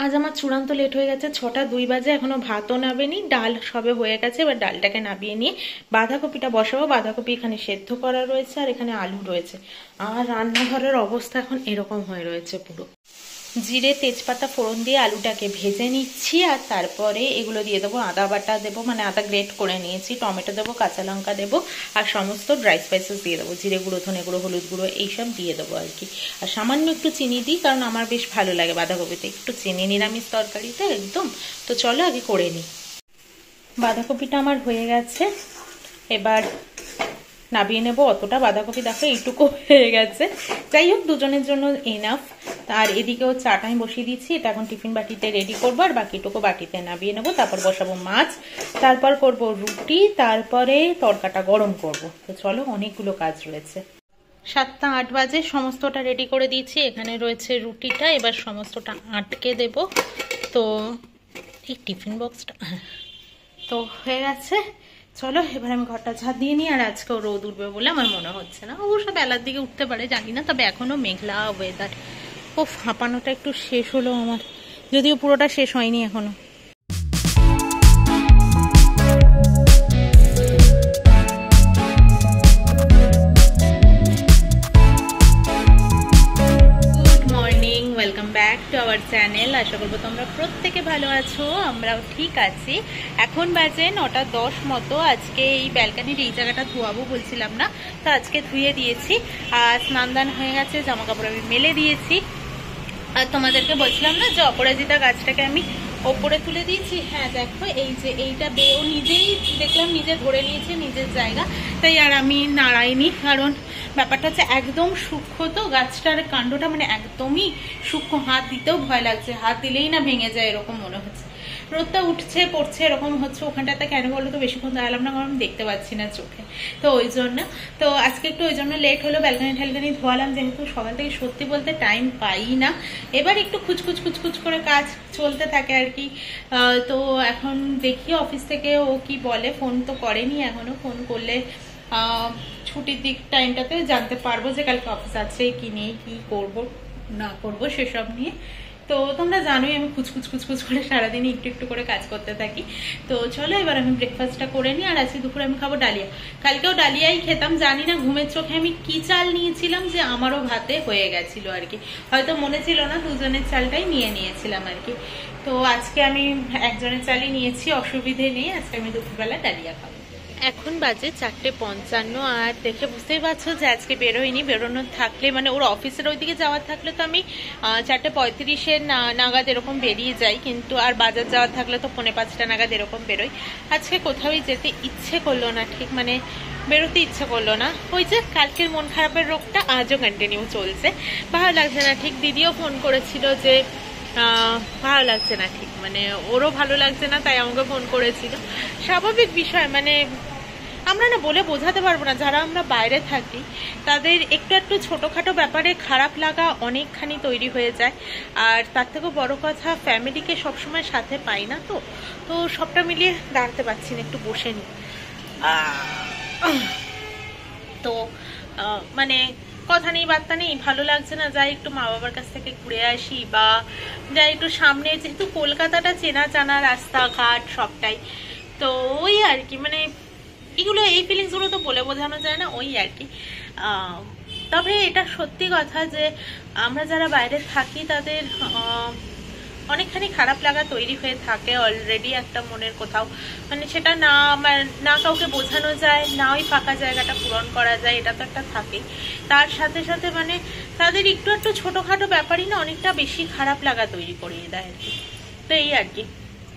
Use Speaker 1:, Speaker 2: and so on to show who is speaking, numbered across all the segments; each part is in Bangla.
Speaker 1: আজ আমার চূড়ান্ত লেট হয়ে গেছে, 6টা 2 বাজে, এখনো ভাতও নাবেনি, ডাল সবে হয়ে গেছে। এবার ডালটাকে নাবিয়ে নিয়ে বাঁধাকপিটা বসাবো। বাঁধাকপি এখানে সেদ্ধ করা রয়েছে আর এখানে আলু রয়েছে। আর রান্নাঘরের অবস্থা এখন এরকম হয়ে রয়েছে পুরো। জিরে তেজপাতা ফোড়ন দিয়ে আলুটাকে ভেজে নিচ্ছি, আর তারপরে এগুলো দিয়ে দেবো। আদা বাটা দেবো, মানে আদা গ্রেট করে নিয়েছি, টমেটো দেবো, কাঁচা লঙ্কা দেবো, আর সমস্ত ড্রাই স্পাইসেস দিয়ে দেবো। জিরে গুঁড়ো, ধনে গুঁড়ো, হলুদ গুঁড়ো এইসব দিয়ে দেবো আর কি। আর সামান্য একটু চিনি দিই, কারণ আমার বেশ ভালো লাগে বাঁধাকপিতে একটু চিনি, নিরামিষ তরকারিতে একদম। তো চলো আগে করে নিই। বাঁধাকপিটা আমার হয়ে গেছে, এবার নাবিয়ে নেবো। অতটা বাঁধাকপি দেখো এইটুকু হয়ে গেছে, যাই হোক দুজনের জন্য এনাফ। আর এদিকেও চাটা আমি বসিয়ে দিচ্ছি, এটা এখন টিফিন বাটিতে রেডি করবো, আর বাকিটুকু বাটিতে নাবিয়ে নেবো। তারপর বসাবো মাছ, তারপর করব রুটি, তারপরে তরকাটা গরম করব। তো চলো, অনেকগুলো কাজ রয়েছে। 7টা 8 বাজে সমস্তটা রেডি করে দিয়েছি। এখানে রয়েছে রুটিটা, এবার সমস্তটা আটকে দেব। তো এই টিফিন বক্সটা তো হয়ে গেছে। চলো এবার আমি ঘরটা ঝাঁট দিয়ে নিই। আর আজকেও রোদ উঠবে বলে আমার মনে হচ্ছে না, অবশ্য বেলার দিকে উঠতে পারে জানি না, তবে এখনো মেঘলা ওয়েদার। ও হাঁপানোটা একটু শেষ হলো আমার, যদিও পুরোটা শেষ হয়নি এখনো। Welcome back to our channel. আশা করবো তোমরা প্রত্যেকে ভালো আছো, আমরাও ঠিক আছি। এখন বাজে 9টা 10 মতো। আজকে এই ব্যালকানির এই জায়গাটা ধোয়াবো বলছিলাম না, তো আজকে ধুয়ে দিয়েছি। আর স্নান দান হয়ে গেছে, জামা কাপড় আমি মেলে দিয়েছি। আর তোমাদেরকে বলছিলাম না যে অপরাজিতা গাছটাকে আমি ওপরে তুলে দিয়েছি। হ্যাঁ দেখো, এই যে এইটা ও নিজেই দেখলাম নিজে ধরে নিয়েছে নিজের জায়গা, তাই আর আমি নাড়াইনি। কারণ ব্যাপারটা হচ্ছে একদম সূক্ষ্ম, তো গাছটার কাণ্ডটা মানে একদমই সূক্ষ্ম, হাত দিতেও ভয় লাগছে, হাত দিলেই না ভেঙে যায় এরকম মনে হচ্ছে। রোদটা উঠছে পড়ছে এরকম হচ্ছে। ওখানটাতে কেন বলো তো বেশিক্ষণ দাঁড়ালাম না, কারণ দেখতে পাচ্ছি না চোখে, তো ওই জন্য। তো আজকে একটু ওই জন্য লেট হলো। ব্যালকানি ঠ্যালকানি ধোয়ালাম, যেহেতু সকাল থেকে সত্যি বলতে টাইম পাই না। এবার একটু খুচখুচ করে কাজ চলতে থাকে আর কি। তো এখন দেখি অফিস থেকে ও কি বলে। ফোন তো করেনি এখনো, ফোন করলে ছুটির দিক টাইমটাতে জানতে পারবো যে কালকে অফিস আছে কি নেই, কি করব না করব সেসব নিয়ে। তো তোমরা জানোই আমি খুচখুচ করে সারাদিন একটু একটু করে কাজ করতে থাকি। তো চলো এবার আমি ব্রেকফাস্টটা করে নিই। আর আজকে দুপুরে আমি খাবো ডালিয়া। কালকেও ডালিয়াই খেতাম, জানি না ঘুমের চোখে আমি কি চাল নিয়েছিলাম যে আমারও ভাতে হয়ে গেছিল আর কি। হয়তো মনে ছিল না, দুজনের চালটাই নিয়ে নিয়েছিলাম আর কি। তো আজকে আমি একজনের চালই নিয়েছি, অসুবিধে নেই। আজকে আমি দুপুরবেলা ডালিয়া খাবো। এখন বাজে 4:55। আর দেখে বুঝতেই পারছো যে আজকে বেরোয়নি। বেরোনোর থাকলে মানে ওর অফিসের ওইদিকে যাওয়ার থাকলে তো আমি 4:35 নাগাদ এরকম বেরিয়ে যাই, কিন্তু আর বাজার যাওয়ার থাকলে তো 4:45 নাগাদ এরকম বেরোই। আজকে কোথাওই যেতে ইচ্ছে করলো না, ঠিক মানে বেরোতে ইচ্ছে করলো না। ওই যে কালকের মন খারাপের রোগটা আজও কন্টিনিউ চলছে, ভালো লাগছে না ঠিক। দিদিও ফোন করেছিল যে ভালো লাগছে না ঠিক, মানে ওরও ভালো লাগছে না, তাই আমাকে ফোন করেছিল। স্বাভাবিক বিষয়, মানে আমরা না বলে বোঝাতে পারবো না। যারা আমরা বাইরে থাকি তাদের একটু একটু ছোটোখাটো ব্যাপারে খারাপ লাগা অনেকখানি তৈরি হয়ে যায়। আর তার থেকেও বড় কথা, ফ্যামিলিকে সবসময় সাথে পাই না, তো তো সবটা মিলিয়ে দাঁড়াতে পারছি না, একটু বসে নি। তো মানে কথা নেই বার্তা নেই, ভালো লাগছে না। যাই একটু মা বাবার কাছ থেকে ঘুরে আসি, বা যাই একটু সামনে, যেহেতু কলকাতাটা চেনা জানা, রাস্তাঘাট সবটাই, তো ওই আর কি। মানে এগুলো, এই ফিলিংসগুলো তো বলে বোঝানো যায় না, ওই আর কি। তবে এটা সত্যি কথা যে আমরা যারা বাইরে থাকি তাদের অনেকখানি খারাপ লাগা তৈরি হয়ে থাকে অলরেডি একটা মনের কোথাও, মানে সেটা না কাউকে বোঝানো যায়, না ওই ফাঁকা জায়গাটা পূরণ করা যায়, এটা তো একটা থাকেই। তার সাথে সাথে মানে তাদের একটু একটু ছোটোখাটো ব্যাপারই না অনেকটা বেশি খারাপ লাগা তৈরি করিয়ে দেয় আর কি। তো এই আর কি।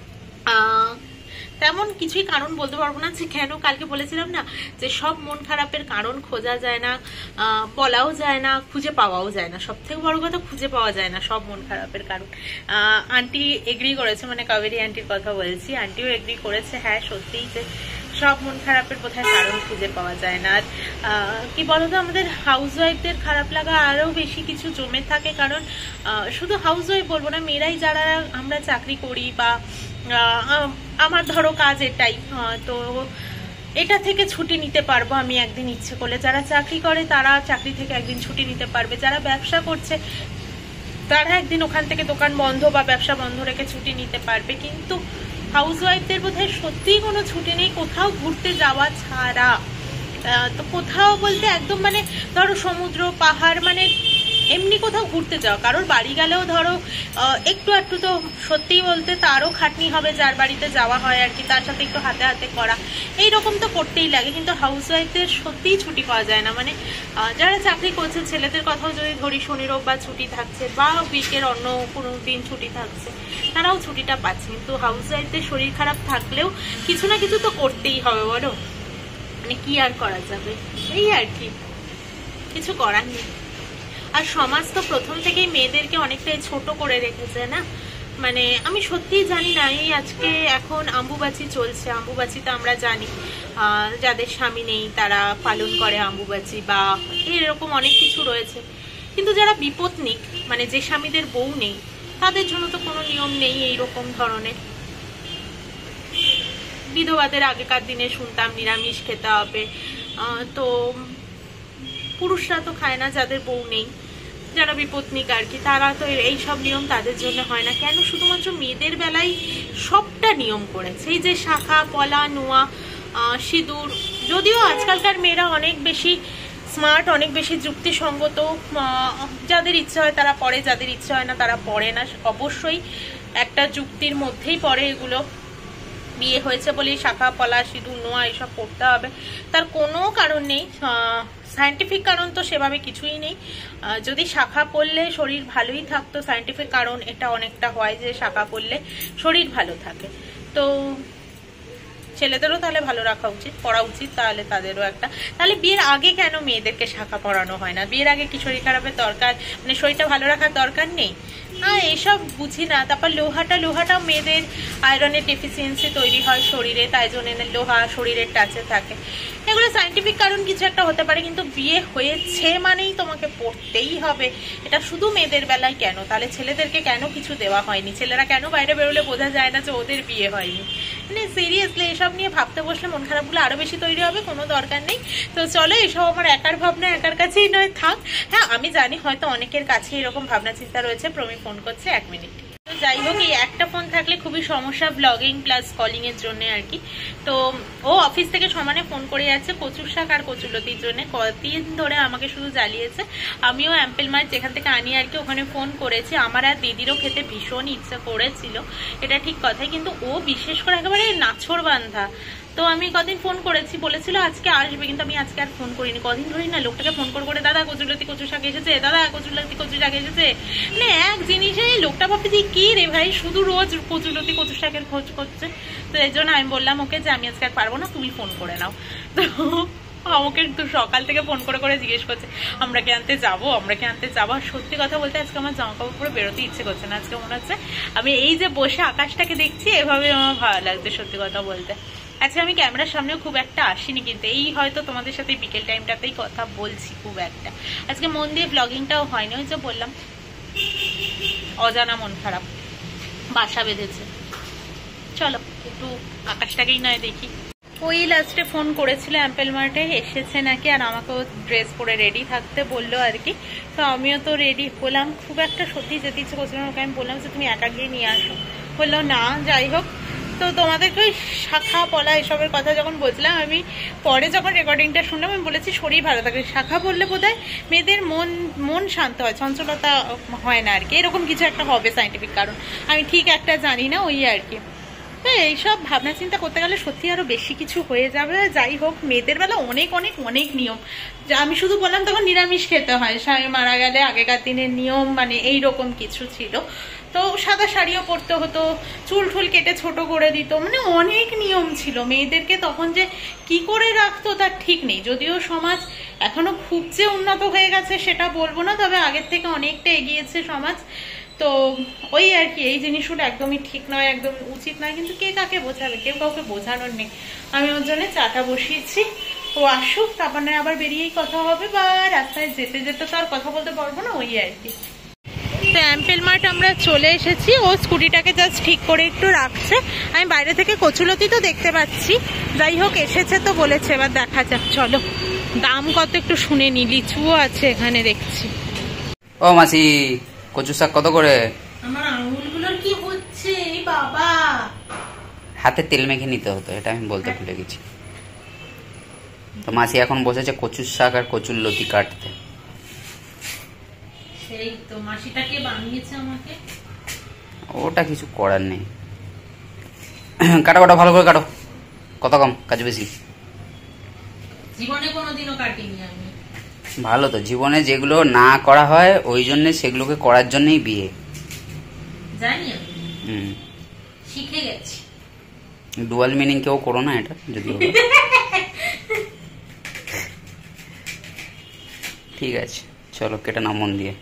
Speaker 1: তেমন কিছুই কারণ বলতে পারবো না যে কেন। কালকে বলেছিলাম না যে সব মন খারাপের কারণ খোঁজা যায় না, বলাও যায় না, খুঁজে পাওয়াও যায় না। সব থেকে বড় কথা, খুঁজে পাওয়া যায় না সব মন খারাপের কারণ। আন্টি এগ্রি করেছে, মানে কাবেরী আন্টির কথা বলছি, আন্টিও এগ্রি করেছে। হ্যাঁ সত্যিই যে সব মন খারাপের কোথায় কারণ খুঁজে পাওয়া যায় না। আর কি বলতো, আমাদের হাউস ওয়াইফদের খারাপ লাগা আরও বেশি কিছু জমে থাকে। কারণ শুধু হাউস ওয়াইফ বলবো না, মেয়েরাই যারা আমরা চাকরি করি, বা আমার ধরো কাজ এটাই, তো এটা থেকে ছুটি নিতে পারবো আমি একদিন ইচ্ছে করলে। যারা চাকরি করে তারা চাকরি থেকে একদিন ছুটি নিতে পারবে, যারা ব্যবসা করছে তারা একদিন ওখান থেকে দোকান বন্ধ বা ব্যবসা বন্ধ রেখে ছুটি নিতে পারবে, কিন্তু হাউস ওয়াইফদের বোধহয় সত্যিই কোনো ছুটি নেই কোথাও ঘুরতে যাওয়া ছাড়া। তো কোথাও বলতে একদম মানে ধরো সমুদ্র পাহাড় মানে এমনি কোথাও ঘুরতে যাও, কারোর বাড়ি গেলেও ধরো একটু একটু তো সত্যিই বলতে তারও খাটনি হবে, যার বাড়িতে যাওয়া হয় আর কি, তার সাথে একটু হাতে হাতে করা এইরকম তো করতেই লাগে। কিন্তু হাউস ওয়াইফদের সত্যিই ছুটি পাওয়া যায় না। মানে যারা চাকরি করছে ছেলেদের কথাও যদি ধরি, শনি রোববার ছুটি থাকছে বা উইকের অন্য কোনো দিন ছুটি থাকছে, তারাও ছুটিটা পাচ্ছে। কিন্তু হাউস ওয়াইফদের শরীর খারাপ থাকলেও কিছু না কিছু তো করতেই হবে, বলো মানে কি আর করা যাবে, এই আর কি, কিছু করার নেই। আর সমাজ তো প্রথম থেকেই মেয়েদেরকে অনেকটাই ছোট করে রেখেছে না। মানে আমি সত্যিই জানি না, এই আজকে এখন আম্বুবাচি চলছে, আম্বুবাচিতে আমরা জানি যাদের স্বামী নেই তারা পালন করে আম্বুবাচি বা এরকম অনেক কিছু রয়েছে, কিন্তু যারা বিপত্নিক মানে যে স্বামীদের বউ নেই তাদের জন্য তো কোনো নিয়ম নেই এইরকম ধরনের। বিধবাদের আগেকার দিনে শুনতাম নিরামিষ খেতে হবে, তো পুরুষরা তো খায় না যাদের বউ নেই, যারা বিপত্নিক আর কি, তারা তো এই সব নিয়ম তাদের জন্য হয় না। কেন শুধুমাত্র মেয়েদের বেলায় সবটা নিয়ম করেছে, এই যে শাখা পলা নোয়া সিঁদুর, যদিও আজকালকার মেয়েরা অনেক বেশি স্মার্ট, অনেক বেশি যুক্তিসঙ্গত, যাদের ইচ্ছা হয় তারা পড়ে, যাদের ইচ্ছা হয় না তারা পড়ে না। অবশ্যই একটা যুক্তির মধ্যেই পড়ে এগুলো, বিয়ে হয়েছে বলেই শাখা পলা সিঁদুর নোয়া এসব করতে হবে তার কোনো কারণ নেই, সায়েন্টিফিক কারণ তো সেভাবে কিছুই নেই। যদি শাখা পড়লে শরীর ভালোই থাকতো, সায়েন্টিফিক কারণ এটা অনেকটা হয় যে শাখা পড়লে শরীর ভালো থাকে। তো ছেলেদেরও তাহলে ভালো রাখা উচিত, পড়া উচিত, তাহলে তাদেরও একটা, তাহলে বিয়ের আগে কেন মেয়েদেরকে শাখা পড়ানো হয় না? বিয়ের আগে কি শরীর খারাপের দরকার, মানে শরীরটা ভালো রাখার দরকার নেই? এসব বুঝি না। তারপর লোহাটাও মেয়েদের আয়রনের ডেফিসিয়েন্সি তৈরি হয় শরীরে, তাই জন্য লোহা শরীরের টাচে থাকে। এগুলো সায়েন্টিফিক কারণ কিছু একটা হতে পারে, কিন্তু বিয়ে হয়েছে মানেই তোমাকে পড়তেই হবে, এটা শুধু মেয়েদের বেলায় কেন? তাহলে ছেলেদেরকে কেন কিছু দেওয়া হয়নি? ছেলেরা কেন বাইরে বেরোলে বোঝা যায় না যে ওদের বিয়ে হয়নি? মানে সিরিয়াসলি এসব নিয়ে ভাবতে বসলে মন খারাপগুলো আরো বেশি তৈরি হবে, কোনো দরকার নেই। তো চলো, এসব আমার একার ভাবনা, একার কাছেই নয় থাক। হ্যাঁ আমি জানি হয়তো অনেকের কাছে এরকম ভাবনা চিন্তা রয়েছে। প্রমি ফোন করছে, 1 মিনিট। যাই হোক, এই একটা ফোন থাকলে খুবই সমস্যা ব্লগিং প্লাস কলিং এর জন্য আর কি। তো ও অফিস থেকে সমানে ফোন করে যাচ্ছে কচুর শাক আর কচুলতির জন্য, কদিন ধরে আমাকে শুধু জ্বালিয়েছে। আমিও অ্যাম্পেল মার্ট যেখান থেকে আনি আর কি ওখানে ফোন করেছি। আমার আর দিদিরও খেতে ভীষণ ইচ্ছা করেছিল, এটা ঠিক কথাই, কিন্তু ও বিশেষ করে একেবারে নাছর বান্ধা। তো আমি কদিন ফোন করেছি, বলেছিল আজকে আসবে, কিন্তু আমি আজকে আর ফোন করিনি। কদিন ধরেই না লোকটাকে ফোন করে দাদা কচুলতি কচু শাক এসেছে, দাদা কচুলতি কচু শাক এসেছে, মানে এক জিনিসে লোকটা ভাবতে যে কি রে ভাই, শুধু রোজ কচুলতি কচু শাকের খোঁজ করছে। তো এই জন্য আমি বললাম ওকে যে আমি আজকে আর পারবো না, তুমি ফোন করে নাও। তো আমাকে একটু সকাল থেকে ফোন করে জিজ্ঞেস করছে আমরা কি আনতে যাবো, আমরা কি আনতে যাবো। সত্যি কথা বলতে আজকে আমার জামা কাপড় পরে বেরোতে ইচ্ছে করছে না। আজকে মনে হচ্ছে আমি এই যে বসে আকাশটাকে দেখছি এভাবে আমার ভালো লাগছে সত্যি কথা বলতে। আচ্ছা আমি ক্যামেরার সামনেও খুব একটা আসিনি, কিন্তু এই হয়তো তোমাদের সাথে বিকেল টাইমটাতেই কথা বলছি খুব একটা। আজকে মন দিয়ে ব্লগিংটাও হয়নি, ওই যে বললাম অজানা মন খারাপ বাসা বেঁধেছে। চলো একটু আকাশটাকেই নয় দেখি। ওই লাস্টে ফোন করেছিল অ্যাম্পেল মার্টে, এসেছে নাকি, আর আমাকেও ড্রেস পরে রেডি থাকতে বললো আর কি। তো আমিও তো রেডি হলাম, খুব একটা সত্যি যেতে ইচ্ছে করছিলাম। ওকে আমি বললাম যে তুমি একা গিয়ে নিয়ে আসো, বললো না। যাই হোক, তো তোমাদেরকে ওই শাখা পলা এসবের কথা যখন বলছিলাম, আমি পরে যখন রেকর্ডিংটা শুনলাম আমি বলেছি শরীর ভালো থাকে। শাখা পড়লে বোধহয় মেয়েদের মন শান্ত হয়, চঞ্চলতা হয় না আর কি, এরকম কিছু একটা হবে সাইন্টিফিক কারণ, আমি ঠিক একটা জানি না, ওই আর কি। এইসব ভাবনা চিন্তা করতে গেলে সত্যি আরো বেশি কিছু হয়ে যাবে। যাই হোক, মেয়েদের বেলা অনেক অনেক অনেক নিয়ম। আমি শুধু বললাম তখন নিরামিষ খেতে হয়, স্বামী মারা গেলে আগেকার দিনের নিয়ম মানে এইরকম কিছু ছিল। তো সাদা শাড়িও পরতে হতো, চুল টুল কেটে ছোট করে দিত, মানে অনেক নিয়ম ছিল। মেয়েদেরকে তখন যে কি করে রাখতো তার ঠিক নেই। যদিও সমাজ এখনো খুব যে উন্নত হয়ে গেছে সেটা বলবো না, তবে আগের থেকে অনেকটা এগিয়েছে সমাজ। তো ওই আর কি, এই জিনিসগুলো একদমই ঠিক নয়, একদম উচিত নয়, কিন্তু কে কাকে বোঝাবে, কেউ কাউকে বোঝানোর নেই। আমি ওর জন্য চাটা বসিয়েছি, ও আসুক, তারপর নয় আবার বেরিয়েই কথা হবে, বা রাস্তায় যেতে যেতে তো আর কথা বলতে পারবো না, ওই আর কি। তো অ্যাম্পেল মার্ট আমরা চলে এসেছি, ও স্কুটিটাকে জাস্ট ঠিক করে একটু রাখছে। আমি বাইরে থেকে কচুলতি তো দেখতে পাচ্ছি। যাই হোক, এসেছে তো বলেছে, এবার দেখা যাক। চলো দাম কত একটু শুনে নি। লিচুও আছে এখানে দেখছি।
Speaker 2: ও মাসি কচু শাক কত করে?
Speaker 1: আমার আঙুলগুলোর কি হচ্ছে বাবা?
Speaker 2: হাতে তেল মেখে নিতে হতো, এটা আমি বলতে ভুলে গেছি। তো মাসি এখন বসেছে কচুর শাক আর কচুর লতি কাটতে।
Speaker 1: সেই তো মাসিটাকে বানিয়েছে আমাকে।
Speaker 2: ওটা কিছু করার নেই। কাটো কাটো, ভালো করে কাটো। কত কম, কাজ বেশি।
Speaker 1: জীবনে কোনোদিনও কাটিনি আমি।
Speaker 2: ভালো তো, জীবনে যেগুলো না করা হয় ওই জন্য সেগুলোকে করার জন্যই বিয়ে।
Speaker 1: জানি আমি, শিখে গেছি।
Speaker 2: ডুয়াল মিনিং কেউ করো না এটা, যদিও। ঠিক আছে, চলো কেটে নাও মন দিয়ে।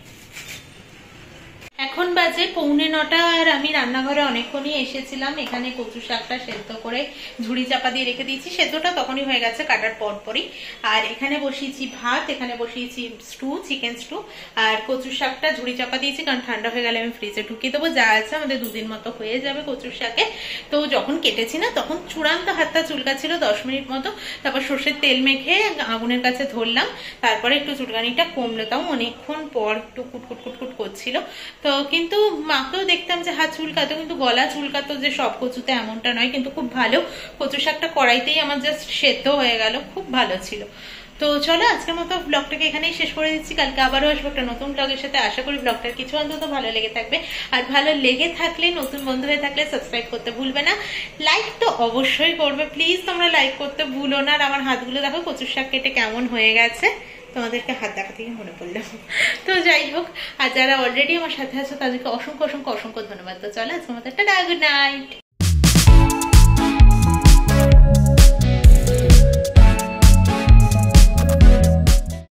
Speaker 1: এখন বাজে 8:45 আর আমি রান্নাঘরে অনেকক্ষণই এসেছিলাম। এখানে কচু শাকটা সেদ্ধ করে ঝুড়ি চাপা দিয়ে রেখে দিয়েছি। সেদ্ধটা তখনই হয়ে গেছে কাটার পরপরই। আর এখানে বসিয়েছি ভাত, এখানে বসিয়েছি স্টু, চিকেন স্টু। আর কচু শাকটা ঝুড়ি চাপা দিয়েছি কারণ ঠান্ডা হয়ে গেলে আমি ফ্রিজে ঢুকিয়ে দেবো। যা আছে আমাদের 2 দিন মতো হয়ে যাবে কচুর শাকে। তো যখন কেটেছি না তখন চূড়ান্ত হাতটা চুলকাচ্ছিল 10 মিনিট মতো। তারপর সর্ষের তেল মেখে আগুনের কাছে ধরলাম। তারপরে একটু চুলকানিটা কমলো, তাও অনেকক্ষণ পর একটু কুটকুট কুটকুট করছিল। তো কিন্তু মাকেও দেখতাম যে হাত চুলকাতো, কিন্তু গলা চুলকাতো যে সব কচুতে এমনটা নয়। কিন্তু খুব ভালো কচু শাকটা কড়াইতেই আমার জাস্ট সেদ্ধ হয়ে গেল, খুব ভালো ছিল। তো চলো আজকের মতো ব্লগটাকে এখানেই শেষ করে দিচ্ছি। কালকে আবারও আসবো একটা নতুন ব্লগের সাথে। আশা করি ব্লগটার কিছু অন্তত ভালো লেগে থাকবে। আর ভালো লেগে থাকলে, নতুন বন্ধু হয়ে থাকলে সাবস্ক্রাইব করতে ভুলবে না। লাইক তো অবশ্যই করবে, প্লিজ তোমরা লাইক করতে ভুলো না। আর আমার হাতগুলো দেখো কচুর শাক কেটে কেমন হয়ে গেছে, তোমাদেরকে হাত দেখা থেকে মনে পড়লো। তো যাই হোক, আর যারা অলরেডি আমার সাথে আছো তাদেরকে অসংখ্য অসংখ্য অসংখ্য ধন্যবাদ। তো চলো আজকে আমাদের টাটা, গুড নাইট।